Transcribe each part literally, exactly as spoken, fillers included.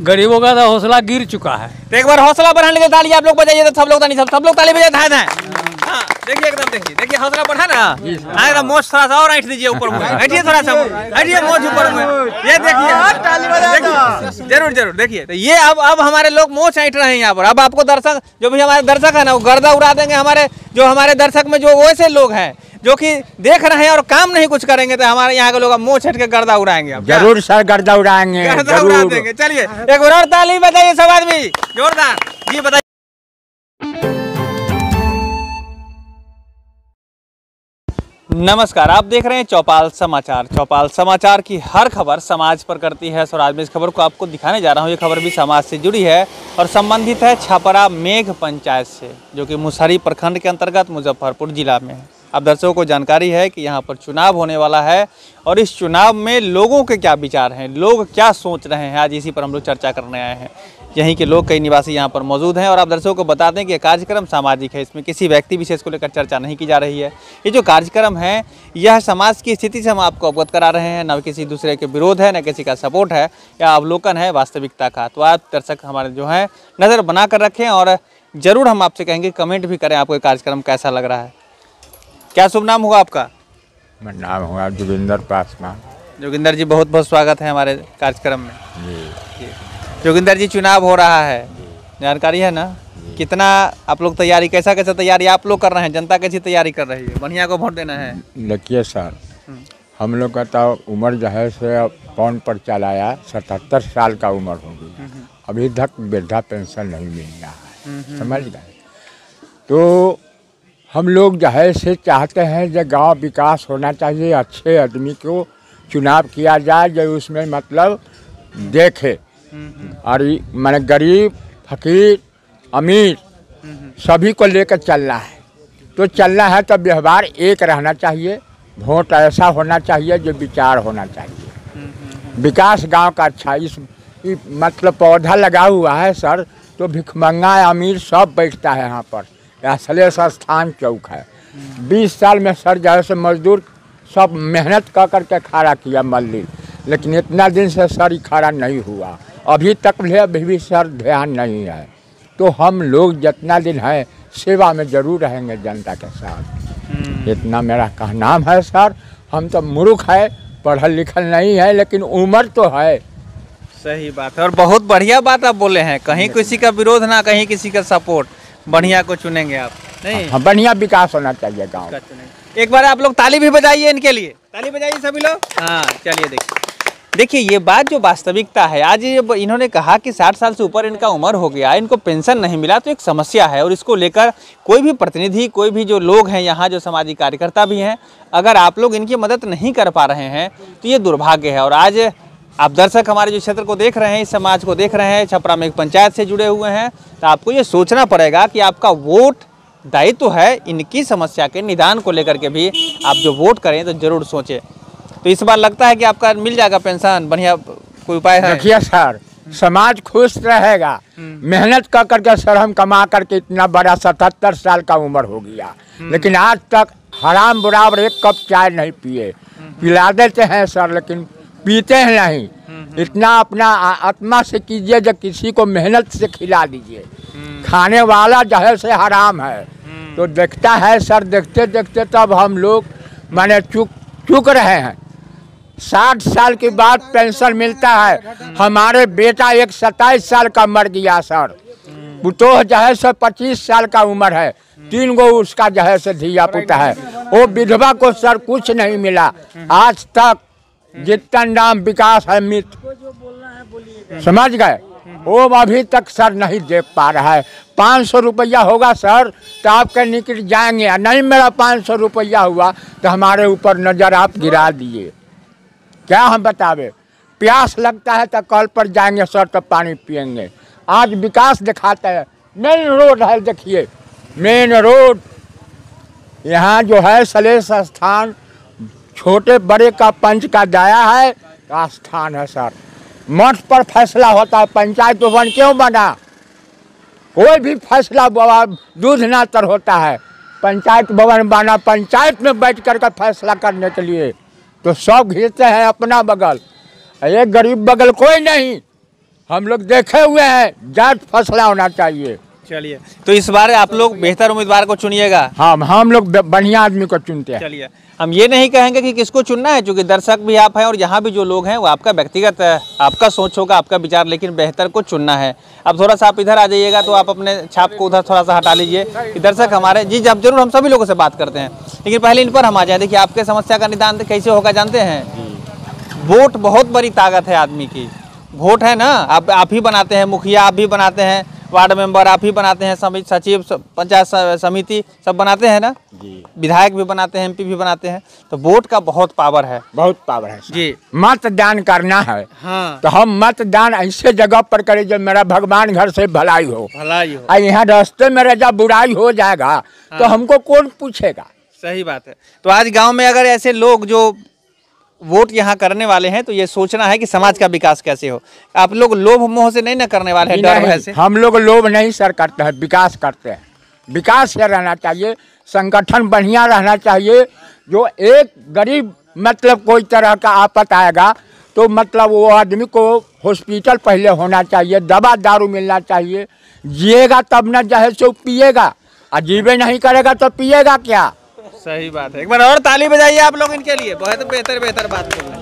गरीबों का तो हौसला गिर चुका है। तो एक बार हौसला बढ़ाने के लिए ताली आप लोग बजाइए, तो सब लोग ताली सब सब लोग ताली बजाए थे। हाँ देखिए एकदम देखिए देखिए हौसला बढ़ा ना। हाँ एकदम मोच थोड़ा सा और ऐंठ दीजिए ऊपर में, ऐठिए थोड़ा सा, ऐठिए मोच ऊपर में। ये देखिए जरूर जरूर देखिए। तो ये अब अब हमारे लोग मोच ऐंठ रहे हैं यहाँ पर। अब आपको दर्शक जो भी हमारे दर्शक है ना वो गर्दा उड़ा देंगे। हमारे जो हमारे दर्शक में जो वैसे लोग हैं जो कि देख रहे हैं और काम नहीं कुछ करेंगे, तो हमारे यहाँ के लोग मुंह छट के गर्दा उड़ाएंगे। जरूर सर गर्दा उड़ाएंगे, गर्दा उड़ा देंगे। चलिए एक बार और ताली बजाइए सब आदमी जोरदार। जी बताइए। नमस्कार, आप देख रहे हैं चौपाल समाचार। चौपाल समाचार की हर खबर समाज पर करती है और आज मैं इस खबर को आपको दिखाने जा रहा हूँ। ये खबर भी समाज से जुड़ी है और संबंधित है छपरा मेघ पंचायत से, जो कि मुसहरी प्रखंड के अंतर्गत मुजफ्फरपुर जिला में है। आप दर्शकों को जानकारी है कि यहाँ पर चुनाव होने वाला है और इस चुनाव में लोगों के क्या विचार हैं, लोग क्या सोच रहे हैं, आज इसी पर हम लोग चर्चा करने आए हैं। यहीं के लोग, कई निवासी यहाँ पर मौजूद हैं और आप दर्शकों को बता दें कि यह कार्यक्रम सामाजिक है, इसमें किसी व्यक्ति विशेष को लेकर चर्चा नहीं की जा रही है। ये जो कार्यक्रम है यह समाज की स्थिति से हम आपको अवगत करा रहे हैं, न किसी दूसरे के विरोध है, न किसी का सपोर्ट है या अवलोकन है वास्तविकता का। तो आप दर्शक हमारे जो हैं नज़र बना कर रखें और ज़रूर हम आपसे कहेंगे कमेंट भी करें आपको कार्यक्रम कैसा लग रहा है। क्या शुभ नाम होगा आपका? मेरा नाम होगा जोगिंदर पासवान। जोगिंदर जी बहुत बहुत स्वागत है हमारे कार्यक्रम में। जी जोगिंदर जी, चुनाव हो रहा है, जानकारी है ना? कितना आप लोग तैयारी, कैसा कैसा तैयारी आप लोग कर रहे हैं, जनता कैसी तैयारी कर रही है? बढ़िया को वोट देना है। देखिए सर, हम लोग का तो उम्र जो है से पौन पर चलाया सतहत्तर साल का उम्र हो गई, अभी तक वृद्धा पेंशन नहीं मिल रहा है, समझ गए? तो हम लोग जो है से चाहते हैं जो गांव विकास होना चाहिए, अच्छे आदमी को चुनाव किया जाए जो उसमें मतलब देखे, और मैंने गरीब फकीर अमीर सभी को लेकर चलना है। तो चलना है तो व्यवहार एक रहना चाहिए, वोट ऐसा होना चाहिए जो विचार होना चाहिए, विकास गांव का अच्छा। इस मतलब पौधा लगा हुआ है सर, तो भिखमंगा अमीर सब बैठता है यहाँ पर। सलेस स्थान चौक है। बीस साल में सर जैसे मजदूर सब मेहनत कर करके खड़ा किया मंदिर, लेकिन इतना दिन से सर खड़ा नहीं हुआ, अभी तक भी अभी भी सर ध्यान नहीं है। तो हम लोग जितना दिन है सेवा में जरूर रहेंगे जनता के साथ, इतना मेरा कहना है सर। हम तो मूर्ख है, पढ़ल लिखल नहीं है, लेकिन उम्र तो है। सही बात है और बहुत बढ़िया बात आप बोले हैं, कहीं किसी का विरोध ना कहीं किसी का सपोर्ट, बढ़िया को चुनेंगे आप। नहीं हाँ, बढ़िया विकास होना चाहिए गांव का। एक बार आप लोग ताली भी बजाइए इनके लिए, ताली बजाइए सभी लोग। हाँ चलिए देखिए देखिए ये बात जो वास्तविकता है, आज ये इन्होंने कहा कि साठ साल से ऊपर इनका उम्र हो गया, इनको पेंशन नहीं मिला, तो एक समस्या है और इसको लेकर कोई भी प्रतिनिधि, कोई भी जो लोग हैं यहाँ, जो सामाजिक कार्यकर्ता भी हैं, अगर आप लोग इनकी मदद नहीं कर पा रहे हैं तो ये दुर्भाग्य है। और आज आप दर्शक हमारे जो क्षेत्र को देख रहे हैं, इस समाज को देख रहे हैं, छपरा में एक पंचायत से जुड़े हुए हैं, तो आपको ये सोचना पड़ेगा कि आपका वोट दायित्व है इनकी समस्या के निदान को लेकर के भी आप जो वोट करें तो जरूर सोचें। तो इस बार लगता है कि आपका मिल जाएगा पेंशन, बढ़िया कोई उपाय है? देखिए सर, समाज खुश रहेगा, मेहनत कर करके सर हम कमा करके इतना बड़ा सतहत्तर साल का उम्र हो गया, लेकिन आज तक हराम बराबर एक कप चाय नहीं पिए। पिला देते हैं सर लेकिन पीते हैं नहीं। इतना अपना आत्मा से कीजिए जो किसी को मेहनत से खिला दीजिए। खाने वाला जो है से हराम है, तो देखता है सर, देखते देखते तब हम लोग माने चुक चुक रहे हैं। साठ साल के बाद पेंशन मिलता है। हमारे बेटा एक सत्ताईस साल का मर गया सर, पुतोह जो है से पच्चीस साल का उम्र है, तीन गो उसका जो है से धिया पुता है, वो विधवा को सर कुछ नहीं मिला आज तक। जितना नाम विकास है मित, समझ गए, वो अभी तक सर नहीं देख पा रहा है। पाँच सौ रुपया होगा सर तो आपके निकल जाएंगे, नहीं मेरा पाँच सौ रुपया हुआ तो हमारे ऊपर नज़र आप गिरा दिए। क्या हम बतावे, प्यास लगता है तो कल पर जाएंगे सर तो पानी पिएंगे। आज विकास दिखाते हैं, मेन रोड है, देखिए मेन रोड यहाँ जो है सलेस स्थान, छोटे बड़े का पंच का दाया है का स्थान है सर। मठ पर फैसला होता है, पंचायत भवन क्यों बना? कोई भी फैसला दूध नातर होता है, पंचायत भवन बना पंचायत में बैठ कर का फैसला करने के लिए, तो सब घिरते हैं अपना बगल, एक गरीब बगल कोई नहीं। हम लोग देखे हुए हैं, जाट फैसला होना चाहिए। चलिए, तो इस बार आप लोग बेहतर उम्मीदवार को चुनिएगा। हाँ, हम लोग बढ़िया आदमी को चुनते हैं। चलिए, हम ये नहीं कहेंगे कि किसको चुनना है, क्योंकि दर्शक भी आप हैं और यहाँ भी जो लोग हैं वो आपका व्यक्तिगत आपका सोच होगा, आपका विचार, लेकिन बेहतर को चुनना है। अब थोड़ा सा आप इधर आ जाइएगा तो आप अपने छाप को उधर थोड़ा सा हटा लीजिए कि दर्शक हमारे जी जब जरूर हम सभी लोगों से बात करते हैं, लेकिन पहले इन पर हम आ जाए। देखिए, आपके समस्या का निदान कैसे होगा जानते हैं? वोट बहुत बड़ी ताकत है आदमी की। वोट है ना, आप आप ही बनाते हैं, मुखिया आप भी बनाते हैं, वार्ड मेंबर आप ही बनाते हैं, समिति सचिव पंचायत समिति सब बनाते हैं ना जी, विधायक भी बनाते हैं, एमपी भी बनाते हैं। तो वोट का बहुत पावर है, बहुत पावर है जी। मतदान करना है हाँ। तो हम मतदान ऐसे जगह पर करें जो मेरा भगवान घर से भलाई हो, भलाई हो। यहाँ रास्ते में जब बुराई हो जाएगा हाँ। तो हमको कौन पूछेगा? सही बात है। तो आज गाँव में अगर ऐसे लोग जो वोट यहाँ करने वाले हैं तो ये सोचना है कि समाज का विकास कैसे हो। आप लोग लोभ मोह से नहीं ना करने वाले हैं, डर भय से? हम लोग लोभ नहीं सर करते हैं, विकास करते हैं। विकास से रहना चाहिए, संगठन बढ़िया रहना चाहिए। जो एक गरीब मतलब कोई तरह का आफत आएगा तो मतलब वो आदमी को हॉस्पिटल पहले होना चाहिए, दवा दारू मिलना चाहिए। जिएगा तब न जहे सो पिएगा, और जीवे नहीं करेगा तो पिएगा क्या? सही बात है। एक बार और ताली बजाइए आप लोग इनके लिए, बहुत बेहतर बेहतर बात कर रहे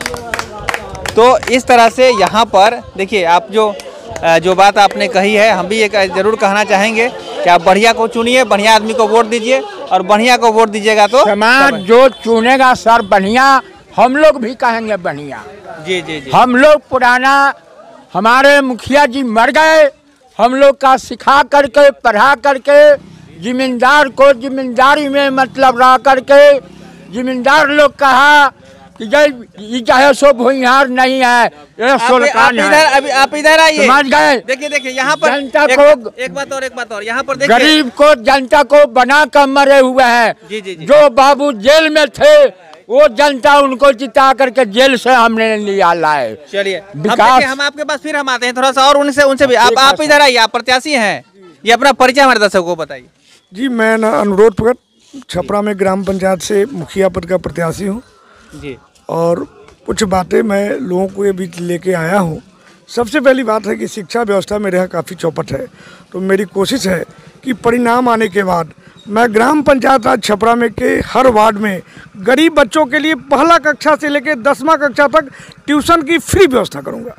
हैं। तो इस तरह से यहाँ पर देखिए, आप जो जो बात आपने कही है, हम भी ये जरूर कहना चाहेंगे कि आप बढ़िया को चुनिए, बढ़िया आदमी को वोट दीजिए, और बढ़िया को वोट दीजिएगा तो समाज जो चुनेगा सर बढ़िया, हम लोग भी कहेंगे बढ़िया। जी जी जी। हम लोग पुराना, हमारे मुखिया जी मर गए, हम लोग का सिखा करके पढ़ा करके जिम्मेदार को जिम्मेदारी में मतलब रह करके जिम्मेदार लोग कहा कि ये चाहे सो भूइहार नहीं है, ये सुल्तान है। अभी आप इधर आइए, समझ गए? देखिए देखिए यहाँ पर जनता एक, को एक बात और एक बात और यहाँ पर देखिए, गरीब को जनता को बना कर मरे हुए हैं। जी जी जी। जो बाबू जेल में थे वो जनता उनको जिता करके जेल से हमने लिया लाए। चलिए, विकास हम आपके पास फिर हम आते हैं थोड़ा सा और उनसे उनसे भी। आप आप इधर आइए, आप प्रत्याशी हैं, ये अपना परिचय हमारे दर्शकों को बताइए। जी, मैं ना अनुरोध प्रकट छपरा में ग्राम पंचायत से मुखिया पद का प्रत्याशी हूँ जी, और कुछ बातें मैं लोगों को ये बीच लेके आया हूँ। सबसे पहली बात है कि शिक्षा व्यवस्था मेरे यहाँ काफ़ी चौपट है, तो मेरी कोशिश है कि परिणाम आने के बाद मैं ग्राम पंचायत राज छपरा में के हर वार्ड में गरीब बच्चों के लिए पहला कक्षा से लेकर दसवां कक्षा तक ट्यूशन की फ्री व्यवस्था करूँगा।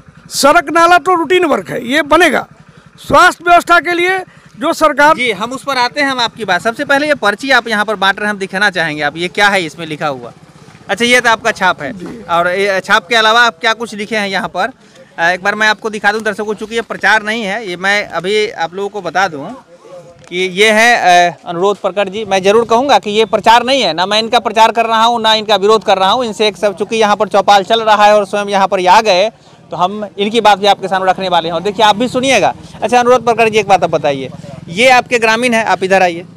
सड़क नाला तो रूटीन वर्क है, ये बनेगा। स्वास्थ्य व्यवस्था के लिए जो सरकार जी, हम उस पर आते हैं। हम आपकी बात, सबसे पहले ये पर्ची आप यहाँ पर बांट रहे हैं, हम दिखाना चाहेंगे। आप ये क्या है इसमें लिखा हुआ? अच्छा, ये तो आपका छाप है, और ये छाप के अलावा आप क्या कुछ लिखे हैं यहाँ पर? एक बार मैं आपको दिखा दूँ दर्शकों को, चूँकि ये प्रचार नहीं है, ये मैं अभी आप लोगों को बता दूँ कि ये है अनुरोध प्रकट जी। मैं जरूर कहूँगा कि ये प्रचार नहीं है, ना मैं इनका प्रचार कर रहा हूँ ना इनका विरोध कर रहा हूँ। इनसे एक सब, चूँकि यहाँ पर चौपाल चल रहा है और स्वयं यहाँ पर आ गए, तो हम इनकी बात भी आपके सामने रखने वाले हैं। और देखिए, आप भी सुनिएगा। अच्छा, अनुरोध प्रकट जी, एक बात आप बताइए, ये आपके ग्रामीण है, आप इधर आइए,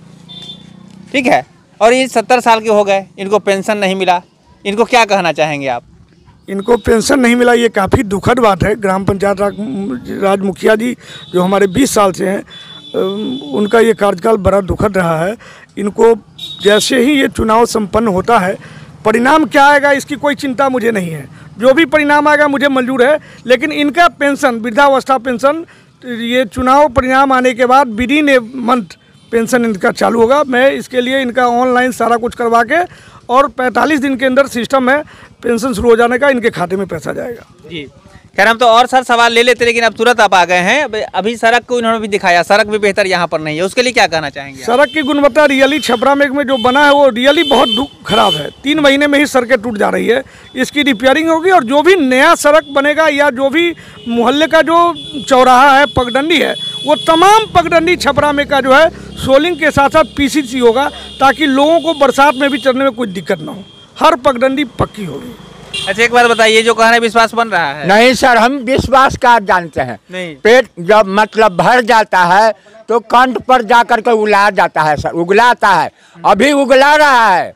ठीक है, और ये सत्तर साल के हो गए, इनको पेंशन नहीं मिला, इनको क्या कहना चाहेंगे आप? इनको पेंशन नहीं मिला, ये काफ़ी दुखद बात है। ग्राम पंचायत राज, राज मुखिया जी जो हमारे बीस साल से हैं, उनका ये कार्यकाल बड़ा दुखद रहा है। इनको जैसे ही ये चुनाव संपन्न होता है, परिणाम क्या आएगा इसकी कोई चिंता मुझे नहीं है, जो भी परिणाम आएगा मुझे मंजूर है। लेकिन इनका पेंशन, वृद्धावस्था पेंशन, ये चुनाव परिणाम आने के बाद within a month pension इनका चालू होगा। मैं इसके लिए इनका ऑनलाइन सारा कुछ करवा के और पैंतालीस दिन के अंदर सिस्टम में पेंशन शुरू हो जाने का इनके खाते में पैसा जाएगा। जी, खैर हम तो और सर सवाल ले लेते, लेकिन अब तुरंत आप आ गए हैं। अब अभी सड़क को इन्होंने भी दिखाया, सड़क भी बेहतर यहाँ पर नहीं है, उसके लिए क्या कहना चाहेंगे? सड़क की गुणवत्ता रियली छपरा में में जो बना है वो रियली बहुत दुख खराब है। तीन महीने में ही सड़कें टूट जा रही है, इसकी रिपेयरिंग होगी। और जो भी नया सड़क बनेगा या जो भी मोहल्ले का जो चौराहा है, पगडंडी है, वो तमाम पगडंडी छपरा में का जो है सोलिंग के साथ साथ पीसीसी होगा, ताकि लोगों को बरसात में भी चलने में कोई दिक्कत ना हो। हर पगडंडी पक्की होगी। अच्छा, एक बात बताइए, जो कह रहे हैं विश्वास बन रहा है? नहीं सर, हम विश्वास का जानते हैं नहीं। पेट जब मतलब भर जाता है तो कंठ पर जाकर के उगला जाता है सर, उगलाता है। अभी उगला रहा है,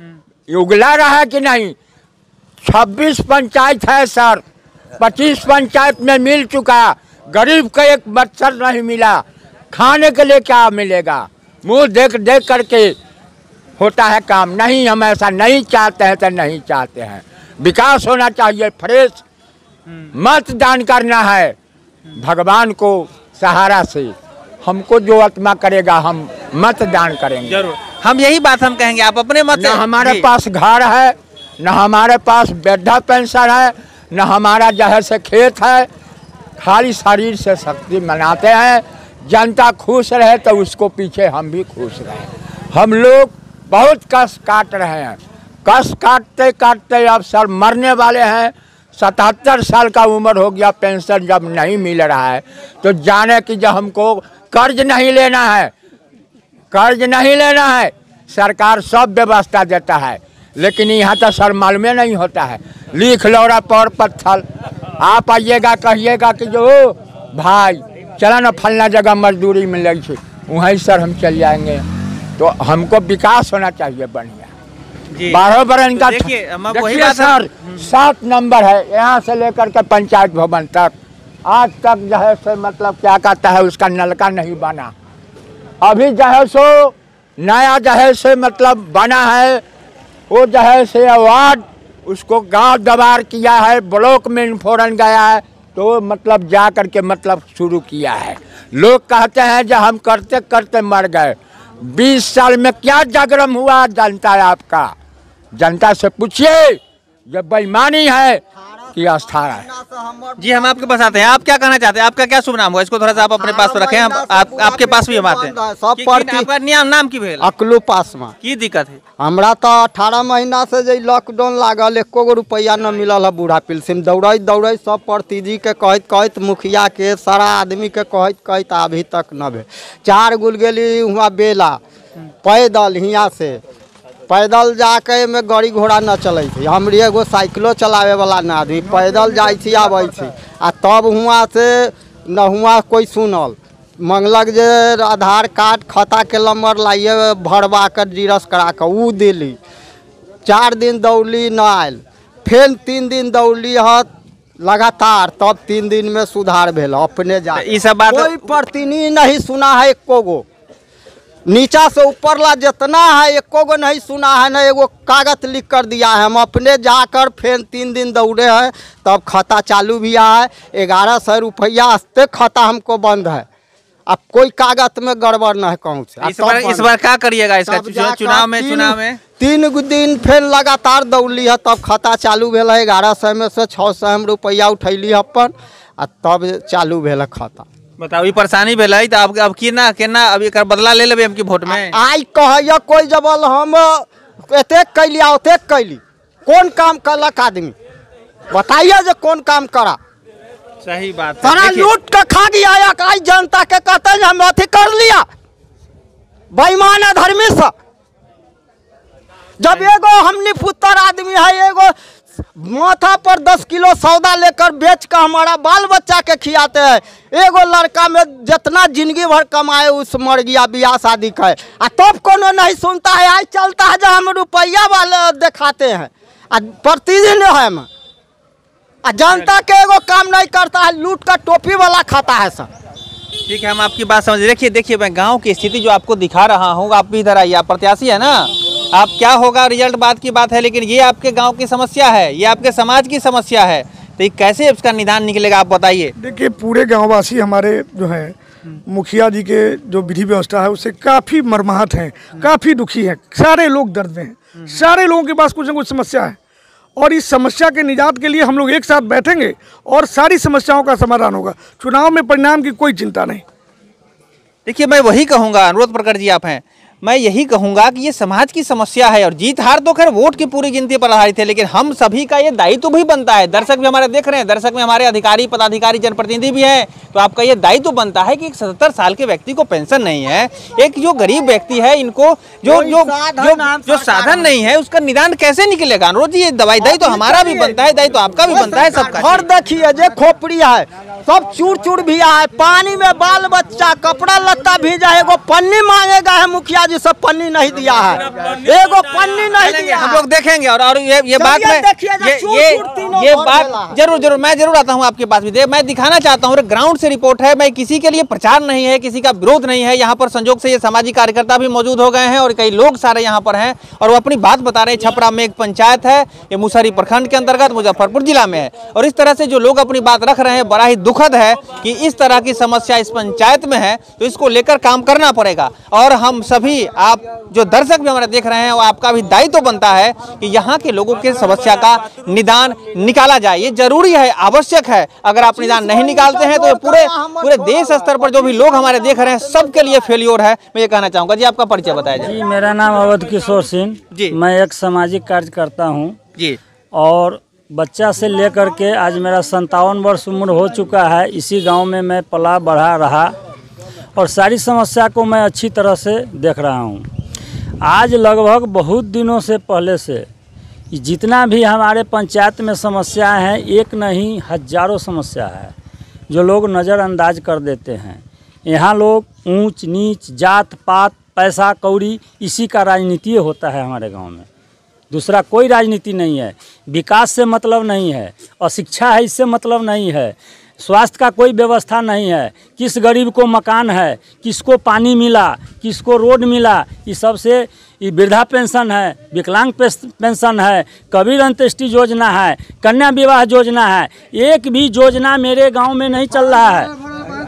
उगला रहा है कि नहीं? छब्बीस पंचायत है सर, पच्चीस पंचायत में मिल चुका, गरीब को एक मच्छर नहीं मिला। खाने के लिए क्या मिलेगा? मुंह देख देख करके होता है काम। नहीं, हम ऐसा नहीं चाहते हैं तो नहीं चाहते हैं। विकास होना चाहिए, फ्रेश मतदान करना है। भगवान को सहारा से हमको जो आत्मा करेगा हम मतदान करेंगे। जरूर, हम यही बात हम कहेंगे, आप अपने मत। न हमारे पास घर है, न हमारे पास वृद्धा पेंशन है, न हमारा जहर से खेत है, खाली शरीर से शक्ति मनाते हैं। जनता खुश रहे तो उसको पीछे हम भी खुश रहे। हम लोग बहुत कष्ट काट रहे हैं, कष्ट काटते काटते अब सर मरने वाले हैं। सतहत्तर साल का उम्र हो गया, पेंशन जब नहीं मिल रहा है तो जाने कि जब हमको कर्ज नहीं लेना है, कर्ज नहीं लेना है, सरकार सब व्यवस्था देता है, लेकिन यहाँ तो सर मालूम नहीं होता है। लिख लौड़ा पर पत्थर, आप आइएगा कहिएगा कि जो भाई चला ना फलना जगह मजदूरी मिल रही है, वहीं सर हम चल जाएंगे। तो हमको विकास होना चाहिए बढ़िया। बारह बरन का देखिए सर सात नंबर है, यहाँ से लेकर के पंचायत भवन तक आज तक जो है से मतलब क्या कहता है उसका नलका नहीं बना। अभी जो है सो नया जो है से मतलब बना है, वो जो है से अवार्ड उसको गांव दबार किया है, ब्लॉक में इंफोरन गया है, तो मतलब जा करके मतलब शुरू किया है। लोग कहते हैं जब हम करते करते मर गए। बीस साल में क्या जागरण हुआ जनता है आपका? जनता से पूछिए, जब बेईमानी है कि आस्था है। जी हम आपके पास आते हैं, आप क्या कहना चाहते हैं? आपका क्या शुभ नाम हुआ? इसको थोड़ा सा आप अपने पास रखें, हम आप, आपके पास भी हम आते हैं। आपका नाम नाम की भेल? अकलू पासवान। की दिक्कत है? हमरा तो अठारह महीना से जो लॉकडाउन लागल, एको गो रुपया न मिलल है। बूढ़ा पेंशन दौड़ैत दौड़ैत सब प्रतिनिधि के कहत कहत, मुखिया के सारा आदमी के कहत कहत अभी तक न भेल। चार गुल गेली हुआ बेला पैदल, हियाँ से पैदल जाके में गाड़ी घोड़ा न चले थी। हमरे एगो साइकिलो चलावे वाला न आदमी पैदल जाए थी आवे थी, आ तब हुआ से न हुआ कोई सुनल। मंगलक जे आधार कार्ड खाता के नंबर लाइए भरवा कर जीरस करा कर ऊ दिली। चार दिन दौड़ली न आयल, फिर तीन दिन दौड़ली है लगातार, तब तीन दिन में सुधार भेल। अपने जा सब बात कोई प्रतिनिधि नहीं सुना है, एको गो नीचा से ऊपर ला जितना है एको गो नहीं सुना है, न एगो कागज लिख कर दिया है। हम अपने जाकर फिर तीन दिन दौड़े हैं, तब खाता चालू भी है। ग्यारह सौ रुपया अस्ते खाता हमको बंद है। अब कोई कागज में गड़बड़ न है कहूँ से। इस बार इस बार क्या करिएगा इसका चुनाव में? चुनाव में तीन दिन फिर लगातार दौड़ली है, तब खाता चालू भेल है। ग्यारह सौ में से छः सौ हम रुपया उठैली अपन, आ तब चालू भेल है खाता। बताओ, ये परेशानी भेल है तो अब अब केना केना अब एक बदला ले लेबे हमकी वोट में? आई कहिए कोई जबल हम एतेक कैली ओतेक कैली, कौन काम करलक आदमी बताइए जे कौन काम करा? सही बात है। सारा लूट के खा गया। आई जनता के कहते हैं हम अथी कर लिया, बेईमान है धर्मी से। जब एगो हमनी पुत्र आदमी है, एगो माथा पर दस किलो सौदा लेकर बेच कर हमारा बाल बच्चा के खिलाते हैं। एगो लड़का में जितना जिंदगी भर कमाए उस मर गया बियाह शादी का, आ तब कोनो नहीं सुनता है। आज चलता है जब हम रुपया वाले दिखाते हैं, प्रतिदिन है हम जनता के एगो काम नहीं करता है, लूट का टोपी वाला खाता है सब। ठीक है, हम आपकी बात समझ। देखिए देखिए मैं गाँव की स्थिति जो आपको दिखा रहा हूँ, आप भी इधर आइए, आप प्रत्याशी है ना, आप क्या होगा रिजल्ट बात की बात है, लेकिन ये आपके गांव की समस्या है, ये आपके समाज की समस्या है, तो ये कैसे इसका निदान निकलेगा आप बताइए। देखिए पूरे गांववासी हमारे जो है मुखिया जी के जो विधि व्यवस्था है उससे काफ़ी मर्माहत हैं, काफ़ी दुखी हैं। सारे लोग दर्द में हैं, सारे लोगों के पास कुछ न कुछ समस्या है, और इस समस्या के निजात के लिए हम लोग एक साथ बैठेंगे और सारी समस्याओं का समाधान होगा। चुनाव में परिणाम की कोई चिंता नहीं। देखिए मैं वही कहूँगा, अनुरोध प्रकट जी आप हैं, मैं यही कहूंगा कि ये समाज की समस्या है, और जीत हार तो खैर वोट की पूरी गिनती पर आधारित है, लेकिन हम सभी का ये दायित्व भी बनता है। दर्शक भी हमारे देख रहे हैं, दर्शक में हमारे अधिकारी पदाधिकारी जनप्रतिनिधि भी हैं, तो आपका ये दायित्व बनता है कि एक सत्तर साल के व्यक्ति को पेंशन नहीं है, एक जो गरीब व्यक्ति है इनको जो जो जो, जो साधन नहीं है उसका निदान कैसे निकलेगा? अनुरोध जी, ये दवाई दायित्व हमारा भी बनता है, दायित्व आपका भी बनता है, सबका। और देखिए जो खोपड़ी है सब चूर चूर भी है, पानी में बाल बच्चा कपड़ा लत्ता भीजा है, एगो पन्नी मांगेगा है मुखिया जी से पन्नी नहीं दिया है, एगो पन्नी नहीं दिया। हम लोग देखेंगे और और ये ये बात में ये ये ये बात जरूर जरूर मैं जरूर आता हूँ आपके पास भी। मैं दिखाना चाहता हूँ ग्राउंड से रिपोर्ट है, मैं किसी के लिए प्रचार नहीं है, किसी का विरोध नहीं है। यहाँ पर संजोग से ये सामाजिक कार्यकर्ता भी मौजूद हो गए हैं और कई लोग सारे यहाँ पर हैं और वो अपनी बात बता रहे हैं। छपरा में एक पंचायत है, ये मुसहरी प्रखंड के अंतर्गत मुजफ्फरपुर जिला में है और इस तरह से जो लोग अपनी बात रख रहे हैं बड़ा ही दुखद है कि इस तरह की समस्या इस पंचायत में है, तो इसको लेकर काम करना पड़ेगा। और हम सभी, आप जो दर्शक भी हमारे देख रहे हैं, वो आपका भी दायित्व तो बनता है कि यहाँ के लोगों के समस्या का निदान निकाला जाए। ये जरूरी है, आवश्यक है। अगर आप निदान नहीं निकालते हैं तो ये पूरे पूरे देश स्तर पर जो भी लोग हमारे देख रहे हैं सबके लिए फेल्योर है। मैं ये कहना चाहूँगा। जी आपका परिचय बताया जाए। जी मेरा नाम अवध किशोर सिंह जी, मैं एक सामाजिक कार्यकर्ता हूँ जी और बच्चा से लेकर के आज मेरा संतावन वर्ष उम्र हो चुका है। इसी गांव में मैं पला बढ़ा रहा और सारी समस्या को मैं अच्छी तरह से देख रहा हूं। आज लगभग बहुत दिनों से पहले से जितना भी हमारे पंचायत में समस्याएं हैं, एक नहीं हजारों समस्या है जो लोग नज़रअंदाज कर देते हैं। यहाँ लोग ऊंच नीच, जात पात, पैसा कौड़ी, इसी का राजनीति होता है हमारे गांव में। दूसरा कोई राजनीति नहीं है। विकास से मतलब नहीं है, अशिक्षा है इससे मतलब नहीं है, स्वास्थ्य का कोई व्यवस्था नहीं है, किस गरीब को मकान है, किसको पानी मिला, किसको रोड मिला, ये सबसे ये वृद्धा पेंशन है, विकलांग पेंशन है, कबीर अंत्येष्टि योजना है, कन्या विवाह योजना है, एक भी योजना मेरे गांव में नहीं चल रहा है।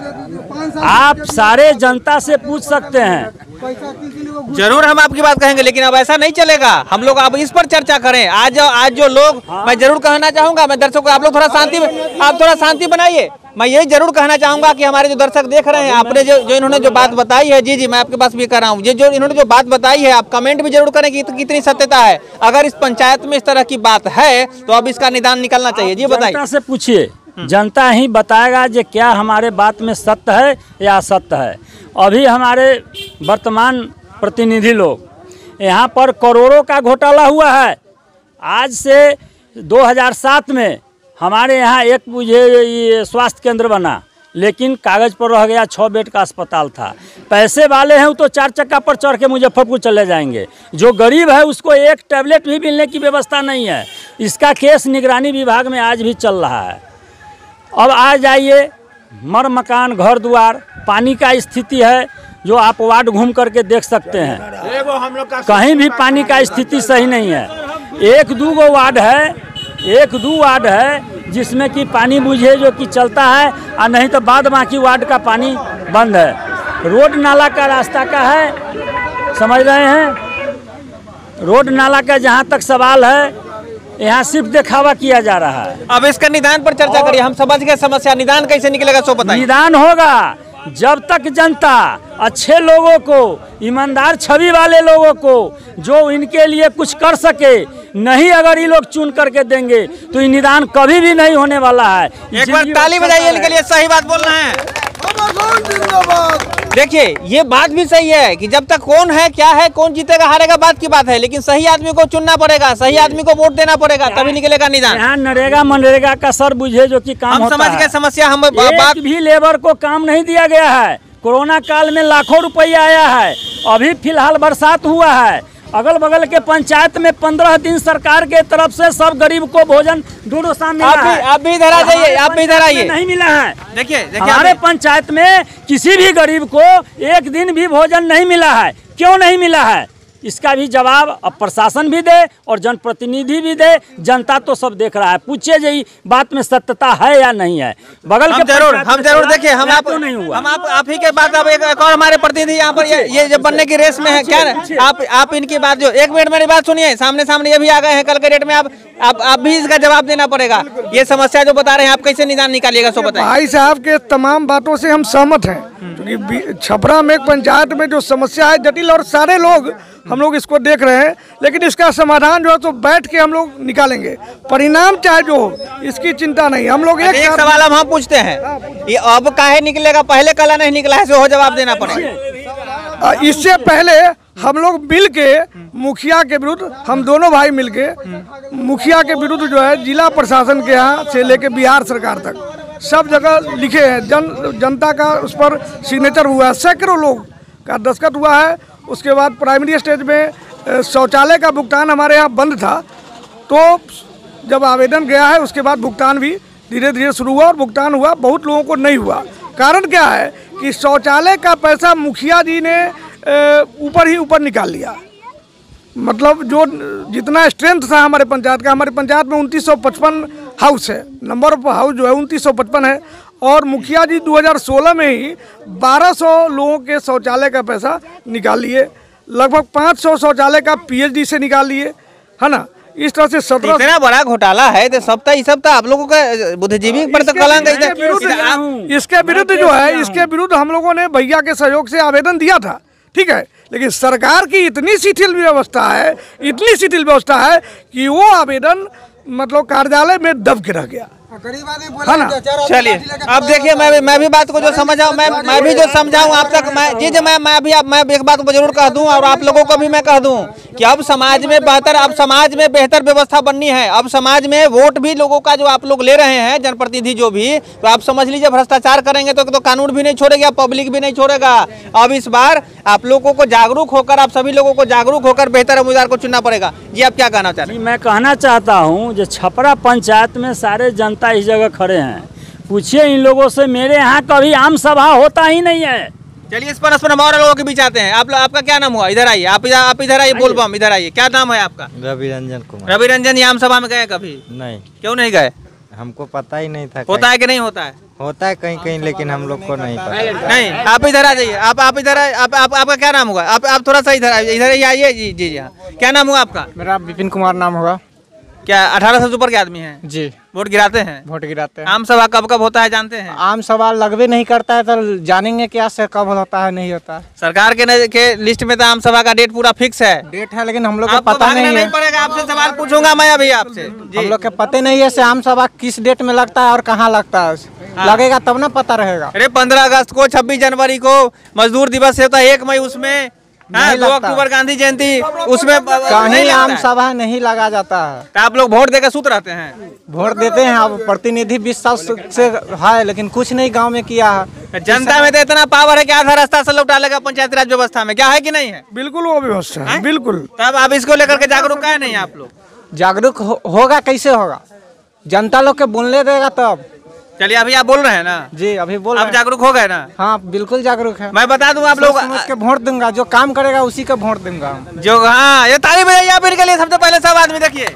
आप सारे जनता से पूछ सकते हैं। जरूर हम आपकी बात कहेंगे, लेकिन अब ऐसा नहीं चलेगा। हम लोग अब इस पर चर्चा करें। आज आज जो लोग, मैं जरूर कहना चाहूंगा, मैं दर्शकों को, आप लोग थोड़ा शांति आप थोड़ा शांति बनाइए। मैं यही जरूर कहना चाहूंगा कि हमारे जो दर्शक देख रहे हैं, आपने जो जो इन्होंने जो बात बताई है, जी जी मैं आपके पास भी कर रहा हूँ, ये जो इन्होंने जो बात बताई है, आप कमेंट भी जरूर करें कि कितनी सत्यता है। अगर इस पंचायत में इस तरह की बात है तो अब इसका निदान निकलना चाहिए। जी बताइए। जनता से पूछिए, जनता ही बताएगा जो क्या हमारे बात में सत्य है या असत्य है। अभी हमारे वर्तमान प्रतिनिधि लोग यहाँ पर करोड़ों का घोटाला हुआ है। आज से दो हज़ार सात में हमारे यहाँ एक मुझे ये स्वास्थ्य केंद्र बना, लेकिन कागज़ पर रह गया। छः बेड का अस्पताल था। पैसे वाले हैं वो तो चार चक्का पर चढ़ के मुजफ्फरपुर चले जाएंगे, जो गरीब है उसको एक टैबलेट भी मिलने की व्यवस्था नहीं है। इसका केस निगरानी विभाग में आज भी चल रहा है। अब आ जाइए, मर मकान, घर द्वार, पानी का स्थिति है जो आप वार्ड घूम करके देख सकते हैं। कहीं भी पानी का स्थिति सही नहीं है। एक दो गो वार्ड है, एक दो वार्ड है जिसमें कि पानी बुझे जो कि चलता है, और नहीं तो बाद बाकी वार्ड का पानी बंद है। रोड नाला का रास्ता का है, समझ रहे हैं। रोड नाला का जहाँ तक सवाल है, यहाँ सिर्फ दिखावा किया जा रहा है। अब इसका निदान पर चर्चा करिए। हम समझ गए समस्या, निदान कैसे निकलेगा सो बताइए। निदान होगा जब तक जनता अच्छे लोगों को, ईमानदार छवि वाले लोगों को, जो इनके लिए कुछ कर सके, नहीं अगर ये लोग चुन करके देंगे तो ये निदान कभी भी नहीं होने वाला है। एक बार ताली बजाइए इनके लिए, सही बात बोल रहे हैं। देखिए ये बात भी सही है कि जब तक कौन है, क्या है, कौन जीतेगा हारेगा बात की बात है, लेकिन सही आदमी को चुनना पड़ेगा, सही आदमी को वोट देना पड़ेगा, तभी निकलेगा निदान। यहाँ नरेगा मनरेगा का सर बुझे जो कि काम हम होता समझ है। गए समस्या। हम एक बात भी लेबर को काम नहीं दिया गया है। कोरोना काल में लाखों रुपया आया है। अभी फिलहाल बरसात हुआ है, अगल बगल के पंचायत में पंद्रह दिन सरकार के तरफ से सब गरीब को भोजन दोनों शाम मिला है। आप भी इधर आ जाइए, आप भी इधर आइए। नहीं मिला है। देखिए देखिए हमारे पंचायत में किसी भी गरीब को एक दिन भी भोजन नहीं मिला है। क्यों नहीं मिला है, इसका भी जवाब अब प्रशासन भी दे और जनप्रतिनिधि भी दे। जनता तो सब देख रहा है। पूछिए जी बात में सत्यता है या नहीं है। बगल हम के जरूर हम जरूर देखिए, हम आप तो नहीं हुआ। हम आप आप ही के बात। अब एक, एक और हमारे प्रतिनिधि यहाँ पर ये ये जो बनने की रेस में है, क्या आप आप इनकी बात, जो एक मिनट मेरी बात सुनिए, सामने सामने ये भी आ गए हैं। कल के डेट में आप आप आप भी इसका जवाब देना पड़ेगा। ये समस्या जो बता रहे हैं, आप कैसे निदान निकालिएगा सो बताइए। भाई साहब के तमाम बातों से हम सहमत हैं, क्योंकि छपरा में पंचायत में जो समस्या है जटिल, और सारे लोग हम लोग इसको देख रहे हैं, लेकिन इसका समाधान जो है तो बैठ के हम लोग निकालेंगे। परिणाम चाहे जो हो, इसकी चिंता नहीं। हम लोग एक, एक सवाल हम हम पूछते हैं, ये अब काहे निकलेगा, पहले कला नहीं निकला है, सो जवाब देना पड़ेगा। इससे पहले हम लोग मिल के मुखिया के विरुद्ध, हम दोनों भाई मिल के मुखिया के विरुद्ध जो है जिला प्रशासन के यहाँ से लेके बिहार सरकार तक सब जगह लिखे हैं। जन जनता का उस पर सिग्नेचर हुआ है, सैकड़ों लोग का दस्तखत हुआ है, उसके बाद प्राइमरी स्टेज में अ, शौचालय का भुगतान हमारे यहाँ बंद था। तो जब आवेदन गया है उसके बाद भुगतान भी धीरे धीरे शुरू हुआ और भुगतान हुआ, बहुत लोगों को नहीं हुआ। कारण क्या है कि शौचालय का पैसा मुखिया जी ने अ, ऊपर ही ऊपर निकाल लिया। मतलब जो जितना स्ट्रेंथ था हमारे पंचायत का, हमारे पंचायत में उनतीस सौ पचपन हाउस है, नंबर ऑफ हाउस जो है उनतीस सौ पचपन है, और मुखिया जी दो हज़ार सोलह में ही बारह सौ लोगों के शौचालय का पैसा निकाल लिए, लगभग पाँच सौ शौचालय का पीएचडी से निकाल लिए, है ना। इस तरह से सत्रह इतना बड़ा घोटाला है तो सब तो सब तो आप लोगों का बुद्धिजीवी पर तो कलंक है। इसके विरुद्ध जो है, इसके विरुद्ध हम लोगों ने भैया के सहयोग से आवेदन दिया था, ठीक है। लेकिन सरकार की इतनी शिथिल व्यवस्था है, इतनी शिथिल व्यवस्था है कि वो आवेदन मतलब कार्यालय में दब के रह गया, है ना। चलिए अब देखिए, मैं भी मैं भी बात को जो समझाऊं, मैं मैं भी जो समझाऊं आप तक, मैं जी जी मैं मैं भी आप मैं एक बात को जरूर कह दूं और आप लोगों को भी मैं कह दूं कि अब समाज में बेहतर अब समाज में बेहतर व्यवस्था बननी है। अब समाज में वोट भी लोगों का जो आप लोग ले रहे हैं, जनप्रतिनिधि जो भी, तो आप समझ लीजिए भ्रष्टाचार करेंगे तो, तो कानून भी नहीं छोड़ेगा, पब्लिक भी नहीं छोड़ेगा। अब इस बार आप लोगों को जागरूक होकर, आप सभी लोगों को जागरूक होकर बेहतर उम्मीदवार को चुनना पड़ेगा। जी आप क्या कहना चाहते हैं? मैं कहना चाहता हूँ जो छपरा पंचायत में सारे जनता इस जगह खड़े हैं, पूछिए इन लोगों से, मेरे यहाँ कभी आम सभा होता ही नहीं है। चलिए इस पर इस पर हम और लोगों के बीच आते हैं। आप आपका क्या नाम हुआ? इधर आइए, आप इधर आप इधर आइए, बोल बम इधर आइए। क्या नाम है आपका? रवि रंजन कुमार। रवि रंजन, आम सभा में गए कभी? नहीं। क्यों नहीं गए? हमको पता ही नहीं था। होता है कि नहीं होता है? होता है कहीं कहीं, लेकिन हम लोग को नहीं पता। नहीं, आप इधर आ जाइए, आप आप इधर आप आप आपका क्या नाम हुआ? आप आप थोड़ा सा इधर आइए, इधर ही आइए। जी जी जी हाँ, क्या नाम हुआ आपका? मेरा विपिन कुमार नाम होगा। क्या अठारह साल से ऊपर के आदमी हैं? जी। वोट गिराते हैं? वोट गिराते हैं। आम सभा कब कब होता है जानते हैं? आम सभा लगभग नहीं करता है तो जानेंगे क्या से कब होता है नहीं होता है। सरकार के न, के लिस्ट में तो आम सभा का डेट पूरा फिक्स है। डेट है लेकिन हम लोग को आपको पता भागना नहीं नहीं है। पड़ेगा, आपसे सवाल पूछूंगा मैं अभी आपसे। हम लोग के पता नहीं है से आम सभा किस डेट में लगता है और कहाँ लगता है। लगेगा तब ना पता रहेगा। अरे पंद्रह अगस्त को, छब्बीस जनवरी को मजदूर दिवस होता है, एक मई उसमें, दो अक्टूबर गांधी जयंती उसमें कहीं आम सभा नहीं लगा जाता है। तो आप लोग वोट देकर सूत रहते हैं? वोट देते हैं, अब प्रतिनिधि बीस साल से है लेकिन कुछ नहीं गांव में किया है। जनता में तो इतना पावर है कि आधा रास्ता से लौटा लेगा पंचायती राज व्यवस्था में, क्या है कि नहीं है? बिल्कुल वो व्यवस्था है, बिल्कुल। तब आप इसको लेकर के जागरूक काहे नहीं है आप लोग? जागरूक हो, होगा कैसे होगा? जनता लोग के बोलने देगा तब। चलिए अभी आप बोल रहे हैं ना? जी अभी बोल आप जागरूक हो गए ना? हाँ बिल्कुल जागरूक है। मैं बता दूं आप लोग समझ के वोट दूंगा, जो काम करेगा उसी का वोट दूंगा जो। हाँ ये ताली बजाइए आप इनके लिए। सबसे पहले सब आदमी देखिए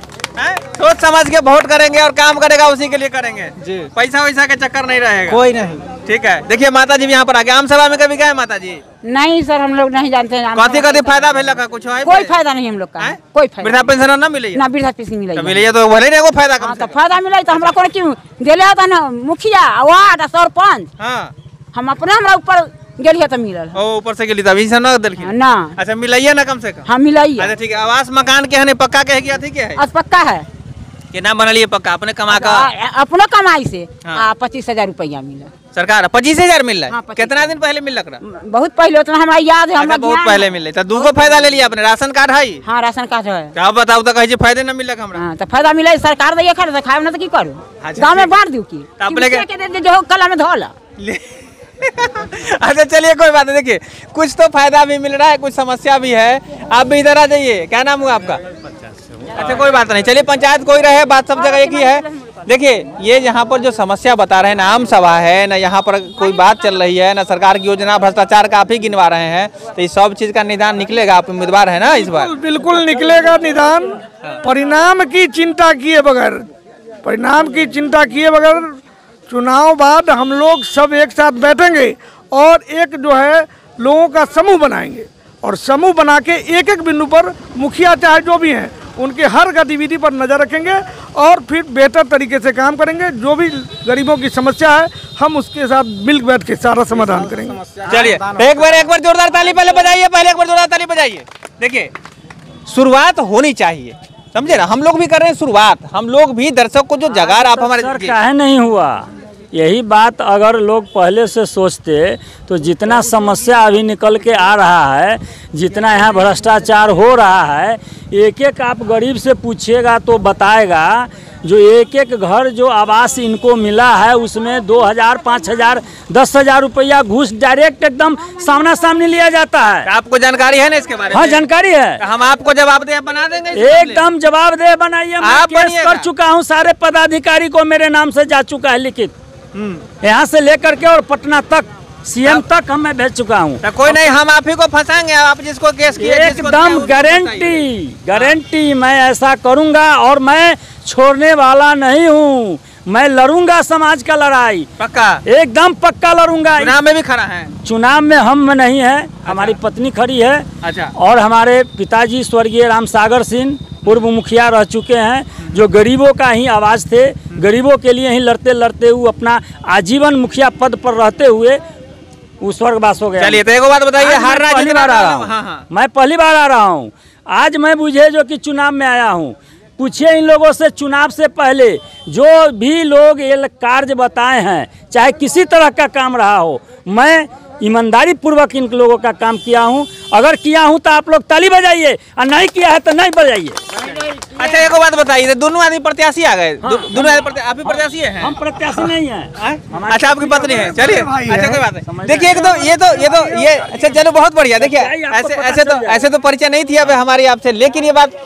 सोच समझ के वोट करेंगे और काम करेगा उसी के लिए करेंगे जी। पैसा वैसा का चक्कर नहीं रहेगा, कोई नहीं। ठीक है। देखिए माता जी भी यहाँ पर आ गए। आम सभा में कभी गए माता जी? नहीं सर, हम लोग नहीं जानते हैं। कथी कथी फायदा भेल का कुछ है? कोई फायदा नहीं हम लोग का, कोई फायदा। वृद्धा पेंशन ना मिले? ना वृद्धा पेंशन मिले। मिले तो भले नहीं, फायदा कम तो फायदा मिले तो हमरा कौन क्यों दिले होता ना मुखिया वार्ड सरपंच। हाँ हम अपने हमरा ऊपर गेलिए तो मिलल। ओ ऊपर से गेली तभी से ना दिलखिन ना। अच्छा मिलाइए ना कम से कम। हाँ मिलाइए। अच्छा ठीक है। आवास मकान के है पक्का कह गया थी क्या है? आज पक्का है कि ना बनलिए पक्का अपने कमा का? अपनो कमाई से हाँ। पच्चीस हजार रुपया मिला। सरकार पच्चीस हजार मिल रहा है? हाँ, कितना दिन पहले मिल रहा? बहुत पहले, उतना हमारा याद है। अच्छा, बहुत पहले मिले तो दूगो फायदा ले लिया आपने। राशन कार्ड है? हाँ राशन कार्ड है। क्या बताओ तो कहे फायदे न मिल हमरा। हाँ, तो फायदा मिले सरकार दे खा तो खाए ना तो की करू, गाँव में बांट दू की जो कला में धोला। अच्छा चलिए कोई बात नहीं। देखिए कुछ तो फायदा भी मिल रहा है, कुछ समस्या भी है। आप भी इधर आ जाइए। क्या नाम हुआ आपका? अच्छा कोई बात नहीं, चलिए पंचायत कोई रहे, बात सब जगह एक ही है। देखिए ये यहाँ पर जो समस्या बता रहे हैं, ना आम सभा है, ना यहाँ पर कोई बात चल रही है, ना सरकार की योजना, भ्रष्टाचार का आप ही गिनवा रहे हैं, तो इस सब चीज का निदान निकलेगा। आप उम्मीदवार है ना इस बार? बिल्कुल निकलेगा निदान। परिणाम की चिंता किए बगैर, परिणाम की चिंता किए बगैर चुनाव बाद हम लोग सब एक साथ बैठेंगे और एक जो है लोगों का समूह बनाएंगे और समूह बना के एक एक बिंदु पर मुखिया चाहे जो भी हैं उनके हर गतिविधि पर नज़र रखेंगे और फिर बेहतर तरीके से काम करेंगे। जो भी गरीबों की समस्या है हम उसके साथ मिल बैठ के सारा समाधान करेंगे। चलिए एक बार एक बार जोरदार ताली पहले बजाइए, पहले एक बार जोरदार ताली बजाइए। देखिए शुरुआत होनी चाहिए, समझे ना? हम लोग भी कर रहे हैं शुरुआत। हम लोग भी दर्शक को जो जगह आप हमारे काहे नहीं हुआ? यही बात अगर लोग पहले से सोचते तो जितना समस्या अभी निकल के आ रहा है, जितना यहाँ भ्रष्टाचार हो रहा है, एक एक आप गरीब से पूछिएगा तो बताएगा। जो एक एक घर जो आवास इनको मिला है उसमें दो हज़ार पाँच हज़ार दस हज़ार रुपया घूस डायरेक्ट एकदम सामना सामने लिया जाता है। आपको जानकारी है ना इसके बारे में? हाँ, जानकारी है। हम आपको जवाबदेह बना देंगे, एकदम जवाबदेह बनाइए। मैं केस कर चुका हूँ, सारे पदाधिकारी को मेरे नाम से जा चुका है लिखित, यहाँ से लेकर के और पटना तक सीएम तक हम मैं भेज चुका हूँ। तो कोई नहीं, हम आप ही को फंसाएंगे, आप जिसको केस किए एकदम गारंटी गारंटी मैं ऐसा करूँगा और मैं छोड़ने वाला नहीं हूँ। मैं लड़ूंगा समाज का लड़ाई, पक्का, एकदम पक्का लड़ूंगा। चुनाव में भी खड़ा है? चुनाव में हम नहीं है, हमारी पत्नी खड़ी है। अच्छा। और हमारे पिताजी स्वर्गीय राम सागर सिंह पूर्व मुखिया रह चुके हैं, जो गरीबों का ही आवाज़ थे, गरीबों के लिए ही लड़ते लड़ते हुए अपना आजीवन मुखिया पद पर रहते हुए वो स्वर्गवास हो गया। चलिए, तो एक बात बताइए, हर राज्य पहली बार आ रहा हूँ। हाँ, हाँ। मैं पहली बार आ रहा हूँ आज। मैं बुझे जो कि चुनाव में आया हूँ। पूछिए इन लोगों से, चुनाव से पहले जो भी लोग ये कार्य बताए हैं, चाहे किसी तरह का काम रहा हो, मैं ईमानदारी पूर्वक इन लोगों का काम किया हूं। अगर किया हूं तो आप लोग ताली बजाइए, और नहीं किया है तो नहीं बजाइए। अच्छा, एक बात बताइए, दोनों आदमी प्रत्याशी आ गए? हाँ, दोनों आदमी, आप भी प्रत्याशी हैं? हम प्रत्याशी नहीं हैं। अच्छा, आपकी पत्नी है? चलिए, अच्छा, कोई बात नहीं। देखिए, एक तो ये तो ये तो ये अच्छा, चलो, बहुत बढ़िया। देखिए, ऐसे ऐसे तो ऐसे तो परिचय नहीं थी अब हमारी आपसे, लेकिन ये बात